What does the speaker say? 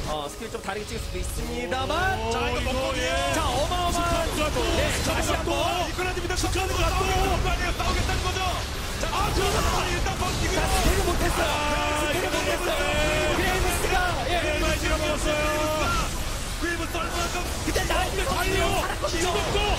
스킬 좀 다르게 찍을 수도 있습니다만. 자, 이거 먹거리에. 자, 어마어마한. 네, 다시 한번. 이끌어집니다. 스카드가 싸우겠다는 거 아니에요? 싸우겠다는 거죠? 자, 들어가서 일단 버티고. 자, 스킬을 못했어요. 스킬을 못했어요. 그레이브스가, 예. 정말 지어먹었어요. 그리고 썰만큼. 근데 나이를 더 아니요. 살았거든요. 지금 먹고.